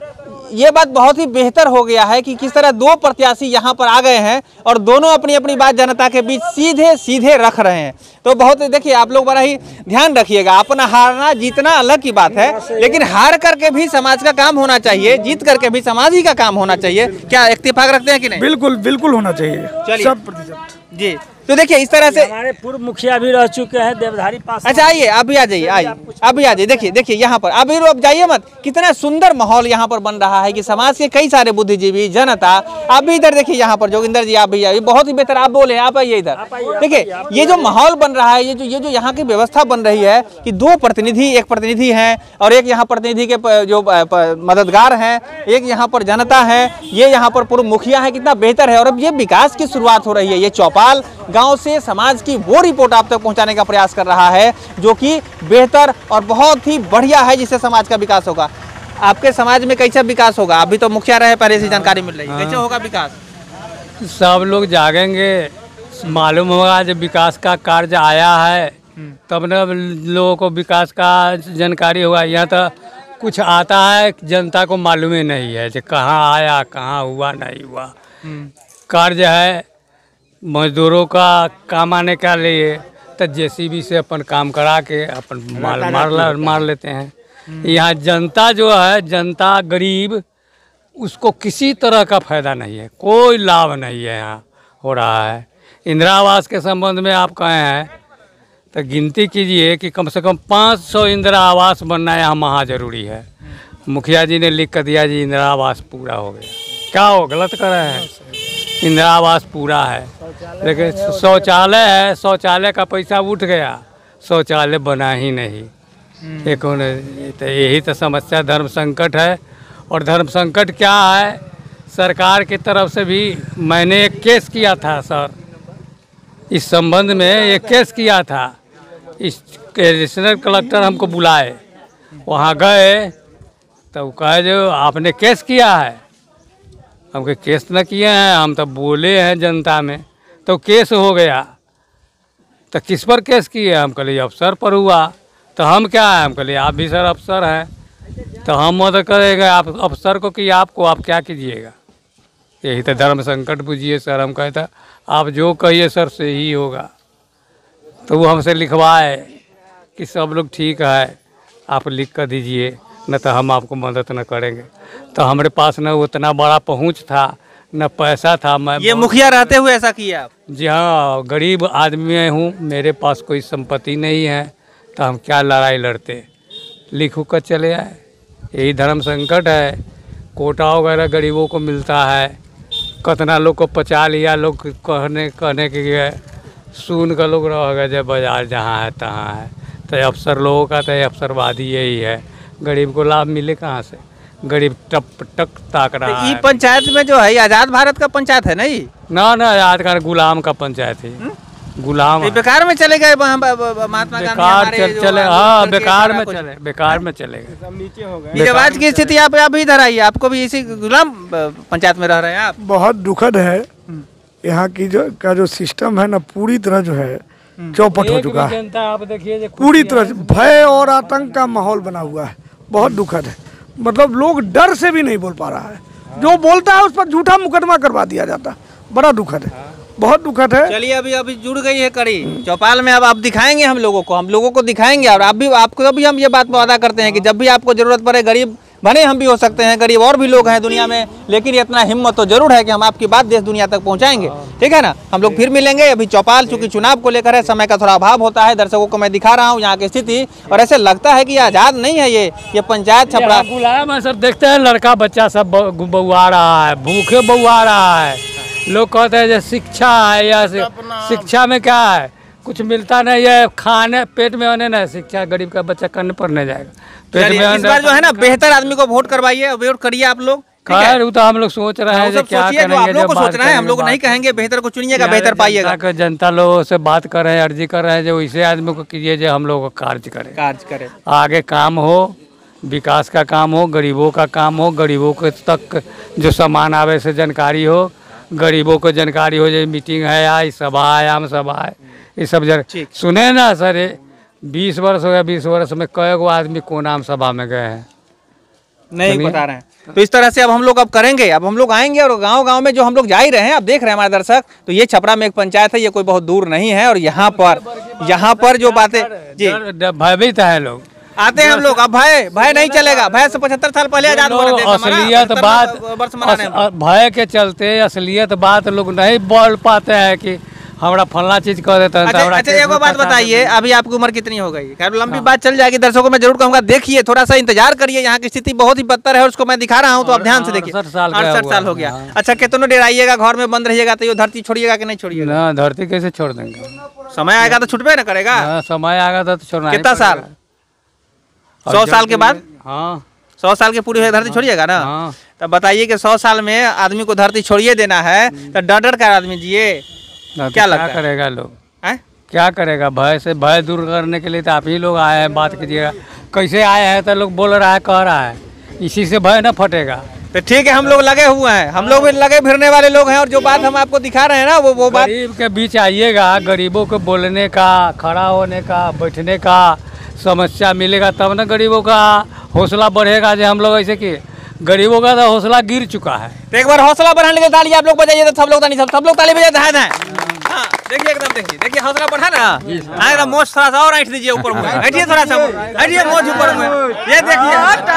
ये बात बहुत ही बेहतर हो गया है कि किस तरह दो प्रत्याशी यहाँ पर आ गए हैं और दोनों अपनी अपनी बात जनता के बीच सीधे सीधे रख रहे हैं। तो बहुत, देखिए, आप लोग बड़ा ही ध्यान रखिएगा। अपना हारना जीतना अलग की बात है, लेकिन हार करके भी समाज का काम होना चाहिए, जीत करके भी समाज ही का काम होना चाहिए। क्या इत्तेफाक रखते हैं कि नहीं? बिल्कुल बिल्कुल होना चाहिए, चलिए, सब प्रतिशत जी। तो देखिए, इस तरह से हमारे पूर्व मुखिया भी रह चुके हैं देवधारी पास। अच्छा, आइए, आप भी आ जाइए, आइए, आप भी आ जाइए। देखिए देखिए यहाँ पर अभी अब जाइए मत, कितना सुंदर माहौल यहाँ पर बन रहा है कि समाज के कई सारे बुद्धिजीवी, जनता। आप भी इधर देखिए, यहाँ पर जोगिंदर जी, आप भी आइए, बहुत ही बेहतर आप बोले, आप आइए इधर। देखिए, ये जो माहौल बन रहा है, ये जो ये जो यहाँ की व्यवस्था बन रही है कि दो प्रतिनिधि, एक प्रतिनिधि हैं और एक यहाँ प्रतिनिधि के जो मददगार हैं, एक यहाँ पर जनता है, ये यहाँ पर पूर्व मुखिया है, कितना बेहतर है। और अब ये विकास की शुरुआत हो रही है। ये चौपाल गांव से समाज की वो रिपोर्ट आप तक पहुंचाने का प्रयास कर रहा है जो कि बेहतर और बहुत ही बढ़िया है, जिससे समाज का विकास होगा। आपके समाज में कैसा विकास होगा? अभी तो मुखिया रहे, पहले से जानकारी मिल रही है, कैसे होगा विकास? सब लोग जागेंगे, मालूम होगा जब विकास का कार्य आया है तब न लोगों को विकास का जानकारी होगा। यहाँ तो कुछ आता है, जनता को मालूम ही नहीं है कि कहाँ आया, कहाँ हुआ, नहीं हुआ। कार्य है मजदूरों का काम आने के लिए तो जेसीबी से अपन काम करा के अपन मार मार मार लेते हैं। यहाँ जनता जो है, जनता गरीब, उसको किसी तरह का फायदा नहीं है, कोई लाभ नहीं है यहाँ हो रहा है। इंदिरा आवास के संबंध में आप कहे हैं तो गिनती कीजिए कि कम से कम पाँच सौ इंदिरा आवास बनना यहाँ महा जरूरी है। मुखिया जी ने लिख कर दिया जी इंदिरा आवास पूरा हो गया, क्या हो, गलत कर रहे हैं? इंदिरा आवास पूरा है, लेकिन शौचालय है, शौचालय का पैसा उठ गया, शौचालय बना ही नहीं। एक तो यही तो समस्या, धर्म संकट है। और धर्म संकट क्या है, सरकार की तरफ से भी मैंने एक केस किया था सर, इस संबंध में एक केस किया था। इस एडिशनल कलेक्टर हमको बुलाए, वहाँ गए तो कहे जो आपने केस किया है। हमको केस न किए हैं, हम तो बोले हैं जनता में, तो केस हो गया। तो किस पर केस किए? हम कहे अफसर पर हुआ। तो हम क्या है, हम कहे आप भी सर अफसर हैं, तो हम मदद करेंगे आप अफसर को कि आपको, आप क्या कीजिएगा? यही तो धर्म संकट बुझिए सर। हम कहता आप जो कहिए सर से ही होगा। तो वो हमसे लिखवाए कि सब लोग ठीक है, आप लिख कर दीजिए, न तो हम आपको मदद न करेंगे। तो हमारे पास न उतना बड़ा पहुंच था, न पैसा था। मैं ये मुखिया रहते हुए ऐसा किया आप? जी हाँ, गरीब आदमी हूँ, मेरे पास कोई संपत्ति नहीं है, तो हम क्या लड़ाई लड़ते, लिख कर चले आए। यही धर्म संकट है। कोटा वगैरह गरीबों को मिलता है, कितना लोग को पचा लिया, लोग कहने कहने के गए, सुन कर लोग रह गए जब बाजार जहाँ है तहाँ है। तो अफसर लोगों का तो अफसरवादी यही है, गरीब को लाभ मिले कहाँ से? गरीब टप टक ताक रहा तो ये है। पंचायत में जो है ये आजाद भारत का पंचायत है ना ये? ना ना आजाद का गुलाम का पंचायत है, गुलाम ये है। बेकार में चलेगा महात्मा गांधी बेकार हमारे चल, जो चले आंदोलन हाँ करके बेकार सारा में कुछ- चले बेकार में चलेगा। ये आज की स्थिति आप आप भी इधर आइए, आपको भी इसी गुलाम पंचायत में रह रहे हैं आप। बहुत दुखद है यहाँ की जो का जो सिस्टम है ना, पूरी तरह जो है चौपट हो एक चुका भी है। जनता आप देखिए जो पूरी तरह से भय और आतंक का माहौल बना हुआ है। बहुत दुखद है, मतलब लोग डर से भी नहीं बोल पा रहा है, जो बोलता है उस पर झूठा मुकदमा करवा दिया जाता है। बड़ा दुखद है, बहुत दुखद है। चलिए अभी अभी जुड़ गई है कड़ी चौपाल में, अब आप दिखाएंगे हम लोगों को, हम लोगों को दिखाएंगे। और आप भी आपको भी हम ये बात वादा करते हैं कि जब भी आपको जरूरत पड़े, गरीब भले हम भी हो सकते हैं, गरीब और भी लोग हैं दुनिया में, लेकिन इतना हिम्मत तो जरूर है कि हम आपकी बात देश दुनिया तक पहुंचाएंगे। ठीक है ना, हम लोग फिर मिलेंगे। अभी चौपाल चूंकि चुनाव को लेकर है, समय का थोड़ा अभाव होता है, दर्शकों को मैं दिखा रहा हूँ यहाँ की स्थिति, और ऐसे लगता है कि ये आजाद नहीं है, ये ये पंचायत छपरा गुलाम है। सब देखते हैं लड़का बच्चा सब ब- बउआ रहा है, भूखे बउआ रहा है। लोग कहते हैं जो शिक्षा है या शि- शिक्षा में क्या है, कुछ मिलता नहीं है, खाने पेट में होने ना, शिक्षा गरीब का बच्चा करने पढ़ने जाएगा पेट चलिए, में इस बार जो है ना बेहतर आदमी को वोट करवाइए, वोट करिए आप लोग। ठीक है? खैर वो तो हम लोग सोच रहे हैं वो जो सब क्या सोचिए, जो आप करेंगे, लोगों को जो बात सोचना है, हम करेंगे, लोग नहीं बात- कहेंगे बेहतर को चुनिएगा, यार, बेहतर पाइएगा। जनता का- जनता लोगों से बात कर रहे हैं, अर्जी कर रहे हैं जो वैसे आदमी को कीजिए जो हम लोग कार्य करें, कार्य करें, आगे काम हो, विकास का काम हो, गरीबों का काम हो, गरीबों के तक जो सामान आवे से जानकारी हो, गरीबों को जानकारी हो, जो मीटिंग है आई सभा है, आम सभा है, ये सब जर सुने ना सर। ये बीस वर्ष हो गया, बीस वर्ष में कई गो आदमी कौन आम सभा में गए हैं नहीं बता रहे हैं। तो इस तरह से अब हम लोग अब करेंगे, अब हम लोग आएंगे और गांव गांव में जो हम लोग जा ही रहे हैं, आप देख रहे हैं हमारे दर्शक, तो ये छपरा में एक पंचायत है, ये कोई बहुत दूर नहीं है। और यहाँ पर यहाँ पर जो बातें जी भयभीत है लोग आते हैं हम लोग, अब भय भय नहीं चलेगा। भय से पचहत्तर साल पहले आजाद हुआ देश हमारा, असलियत पचहत्तर बात वर्ष मना रहे हैं हम। अस- भय के चलते असलियत बात लोग नहीं बोल पाते हैं कि हमारा फलना चीज कर देता है। अच्छा अच्छा एक बात बताइए, अभी आपकी उम्र कितनी हो गई? खैर लंबी बात चल जाएगी, दर्शकों को मैं जरूर कहूंगा देखिए, थोड़ा सा इंतजार करिए, यहाँ की स्थिति बहुत ही बदतर है और उसको मैं दिखा रहा हूँ, तो आप ध्यान से देखिए। अड़सठ साल का अड़सठ हुआ साल हो है, गया। हाँ। अच्छा कितनों डेराइएगा, घर में बंद रहिएगा, तो ये धरती छोड़िएगा कि नहीं छोड़िएगा? ना धरती कैसे छोड़ देंगे, समय आएगा तो छुटबे ना करेगा। हाँ, समय आएगा तो छोड़ना ही कितना साल? पड़ेगा। सौ और साल के जब- बाद? हाँ सौ साल के पूरी हुई धरती छोड़िएगा ना? हाँ। तब बताइए कि सौ साल में आदमी को धरती छोड़िए देना है, तो डर डर कर आदमी जिए, ना तो क्या लगता है? करेगा लोग, हैं? क्या करेगा? भय से भय दूर करने के लिए तो आप ही लोग आए हैं, बात कीजिएगा। कैसे आए हैं तो लोग बोल रहा है, कह रहा है, इसी से भय न फटेगा। तो ठीक है, हम लोग लगे हुए हैं, हम लोग भी लगे फिरने वाले लोग हैं, और जो बात हम आपको दिखा रहे हैं ना, वो वो बात गरीब के बीच आइएगा, गरीबों को बोलने का, खड़ा होने का, बैठने का समस्या मिलेगा, तब ना गरीबों का हौसला बढ़ेगा। जो हम लोग ऐसे कि गरीबों का तो हौसला गिर चुका है। तो एक बार हौसला बढ़ाने के लिए ताली आप लोग बजाइए, तो सब लोग ताली सब सब लोग ताली बजाते हैं। हाँ देखिए, एकदम देखिए देखिए हौसला बढ़ा ना। हाँ एकदम मोच थोड़ा सा और ऐठ दीजिए ऊपर में, ऐठिए थोड़ा सा, ऐठिए मोच ऊपर में, ये देखिए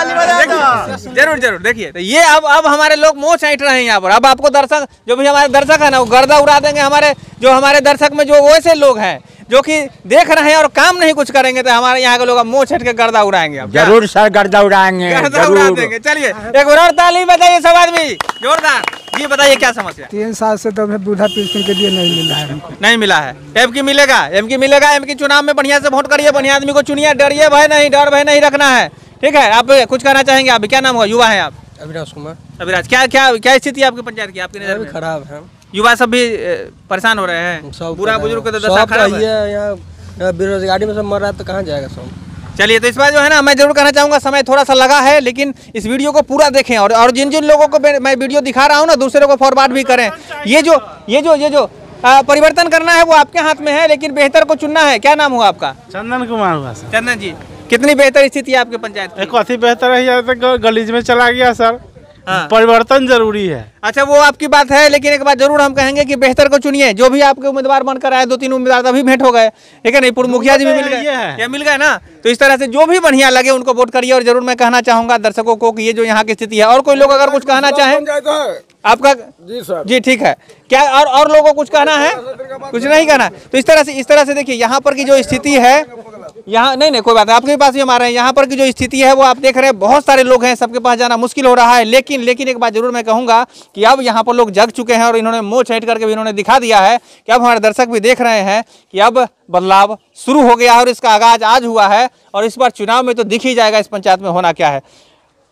देखिए, जरूर जरूर देखिए। तो ये अब अब हमारे लोग मोच ऐठ रहे हैं यहाँ पर। अब आपको दर्शक, जो भी हमारे दर्शक है ना, वो गर्दा उड़ा देंगे। हमारे जो हमारे दर्शक में जो वैसे लोग हैं जो कि देख रहे हैं और काम नहीं कुछ करेंगे, तो हमारे यहाँ के लोग अब मुंह छट के गर्दा उड़ाएंगे। अब क्या? जरूर सर गर्दा उड़ाएंगे, गर्दा उड़ा जरूर। देंगे। चलिए एक बार और ताली बताइए सब आदमी, जोरदार। जी बताइए क्या समस्या? तीन साल से तो हमें बूढ़ा पेंशन के लिए नहीं मिल रहा है हमको। नहीं मिला है। एम की मिलेगा, एम की मिलेगा। एम की चुनाव में बढ़िया से वोट करिए, बढ़िया आदमी को चुनिए, डरिए भय नहीं, डर भय नहीं रखना है। ठीक है, आप कुछ कहना चाहेंगे? आप क्या नाम हुआ? युवा है आप? अविनाश कुमार। अविराज, क्या क्या क्या स्थिति है आपकी पंचायत की, आपकी नजर में? खराब है, युवा सब भी ए, परेशान हो रहे हैं, बुरा बुजुर्ग का दशा खराब है। यहाँ बेरोजगारी में सब मर रहा है, तो कहाँ जाएगा सब? चलिए, तो इस बार जो है ना, मैं जरूर कहना चाहूँगा, समय थोड़ा सा लगा है, लेकिन इस वीडियो को पूरा देखें, और और जिन जिन लोगों को मैं वीडियो दिखा रहा हूँ ना, दूसरे को फॉरवर्ड भी करें। ये जो ये जो ये जो आ, परिवर्तन करना है वो आपके हाथ में है, लेकिन बेहतर को चुनना है। क्या नाम हुआ आपका? चंदन कुमार हुआ सर। चंदन जी, कितनी बेहतर स्थिति है आपके पंचायत की? एक अति बेहतर है, या तो गलीज में चला गया सर। हाँ। परिवर्तन जरूरी है। अच्छा वो आपकी बात है, लेकिन एक बात जरूर हम कहेंगे कि बेहतर को चुनिए। जो भी आपके उम्मीदवार बनकर आए, दो तीन उम्मीदवार अभी भेंट हो गए, ठीक है नहीं, पूर्व मुखिया जी भी मिल गए, ये मिल गए ना। तो इस तरह से जो भी बढ़िया लगे उनको वोट करिए। और जरूर मैं कहना चाहूंगा दर्शकों को कि ये जो यहाँ की स्थिति है, और कोई लोग अगर कुछ कहना चाहें आपका? जी सर। जी ठीक है, क्या और और लोगों को कुछ कहना है? कुछ नहीं कहना। तो इस तरह से इस तरह से देखिए, यहाँ पर की जो स्थिति है, यहाँ नहीं नहीं कोई बात है, आपके पास भी हम आ रहे हैं। यहाँ पर की जो स्थिति है वो आप देख रहे हैं, बहुत सारे लोग हैं, सबके पास जाना मुश्किल हो रहा है। लेकिन लेकिन एक बात जरूर मैं कहूँगा कि अब यहाँ पर लोग जग चुके हैं, और इन्होंने मुँह छेट करके भी इन्होंने दिखा दिया है कि अब हमारे दर्शक भी देख रहे हैं कि अब बदलाव शुरू हो गया है, और इसका आगाज आज हुआ है। और इस बार चुनाव में तो दिख ही जाएगा इस पंचायत में होना क्या है।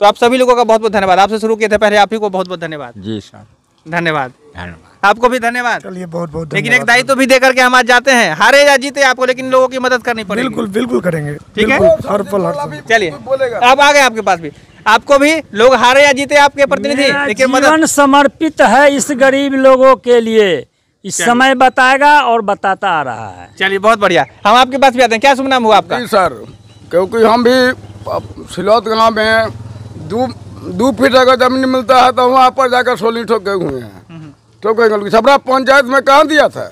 तो आप सभी लोगों का बहुत बहुत धन्यवाद। आपसे शुरू किए थे पहले, आप ही को बहुत बहुत धन्यवाद। जी सर, धन्यवाद। धन्यवाद आपको भी धन्यवाद। चलिए बहुत बहुत लेकिन एक दायित्व भी दे करके हम आज जाते हैं, हारे या जीते आपको, लेकिन लोगों की मदद करनी पड़ेगी। बिल्कुल बिल्कुल करेंगे, ठीक है, बिल्कुल, हर पल हर समय। चलिए अब आ गए आपके पास भी, आपको भी लोग हारे या जीते आपके प्रतिनिधि, लेकिन जीवन समर्पित है इस गरीब लोगों के लिए, इस समय बताएगा और बताता आ रहा है। चलिए बहुत बढ़िया, हम आपके पास भी आते हैं। क्या शुभ नाम हुआ आपका? जी सर, क्योंकि हम भी सिलौत गाँव में दो दो फीट अगर जमीन मिलता है तो वहाँ पर जाकर सोलिंग ठोक गए हुए हैं। ठोक गए छपरा पंचायत में कहाँ दिया था,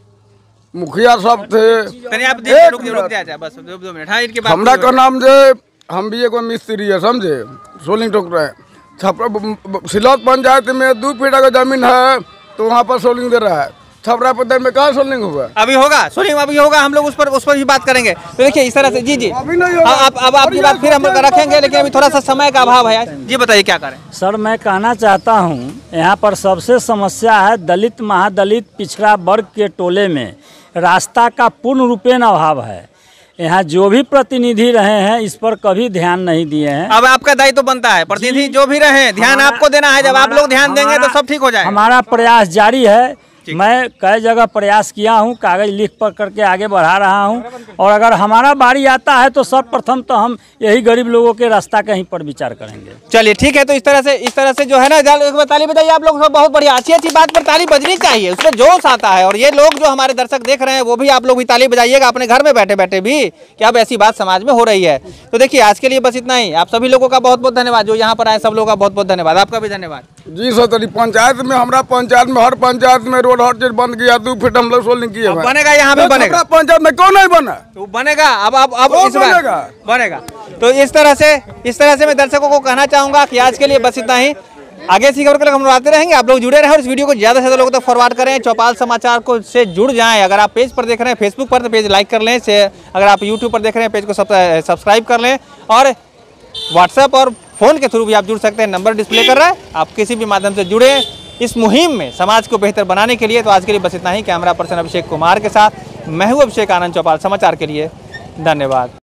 मुखिया सब थे। आप रुक रुक रुक जा बस दो दो मिनट। हाँ, इनके बाद हमरा का नाम जे हम भी एगो मिस्त्री है, समझे, सोलिंग ठोक रहे हैं। छपरा सिलौत पंचायत में दो फीट अगर जमीन है तो वहाँ पर सोलिंग दे रहा है। छपरा पंचायत में कहाँ सोलिंग हुआ? अभी होगा सोलिंग, अभी होगा, हम लोग उस पर उस पर भी बात करेंगे। तो देखिए इस तरह से, जी जी अब अब आपकी बात फिर हम रखेंगे, लेकिन अभी थोड़ा सा समय का अभाव है। जी बताइए क्या करें? सर मैं कहना चाहता हूँ, यहाँ पर सबसे समस्या है दलित महादलित पिछड़ा वर्ग के टोले में रास्ता का पूर्ण रूपेण अभाव है। यहाँ जो भी प्रतिनिधि रहे हैं इस पर कभी ध्यान नहीं दिए हैं। अब आपका दायित्व तो बनता है, प्रतिनिधि जो भी रहे ध्यान आपको देना है। जब आप लोग ध्यान देंगे तो सब ठीक हो जाएगा। हमारा प्रयास जारी है, मैं कई जगह प्रयास किया हूँ, कागज लिख पर करके आगे बढ़ा रहा हूँ, और अगर हमारा बारी आता है तो सर्वप्रथम तो हम यही गरीब लोगों के रास्ता कहीं पर विचार करेंगे। चलिए ठीक है, तो इस तरह से इस तरह से जो है ना, एक बार ताली बजाइए आप लोग सब, बहुत बढ़िया, अच्छी अच्छी बात पर ताली बजनी चाहिए, उसमें जोश आता है। और ये लोग जो हमारे दर्शक देख रहे हैं वो भी आप लोग भी ताली बजाइएगा अपने घर में बैठे बैठे भी, कि अब ऐसी बात समाज में हो रही है। तो देखिए आज के लिए बस इतना ही। आप सभी लोगों का बहुत बहुत धन्यवाद, जो यहाँ पर आए सब लोगों का बहुत बहुत धन्यवाद। आपका भी धन्यवाद। जी सर, तेरी पंचायत में, हमारा पंचायत में, हर पंचायत में रोड हर चीज बंद किया, दो फीट हम लोग सोलिंग किए। बनेगा यहाँ पे, बनेगा पंचायत में क्यों नहीं बना? तो बनेगा, अब अब अब इस बार बनेगा बनेगा। तो इस तरह से इस तरह से मैं दर्शकों को कहना चाहूंगा कि आज के लिए बस इतना ही। आगे सी खबर के लिए हम लोग आते रहेंगे, आप लोग जुड़े रहें और इस वीडियो को ज्यादा से ज्यादा लोगों तक फॉरवर्ड करें। चौपाल समाचार को से जुड़ जाएं। अगर आप पेज पर देख रहे हैं फेसबुक पर तो पेज लाइक कर लें, से अगर आप यूट्यूब पर देख रहे हैं पेज को सब्सक्राइब कर लें, और व्हाट्सएप और फोन के थ्रू भी आप जुड़ सकते हैं। नंबर डिस्प्ले कर रहा है, आप किसी भी माध्यम से जुड़े इस मुहिम में समाज को बेहतर बनाने के लिए। तो आज के लिए बस इतना ही। कैमरा पर्सन अभिषेक कुमार के साथ मैं हूं अभिषेक आनंद, चौपाल समाचार के लिए धन्यवाद।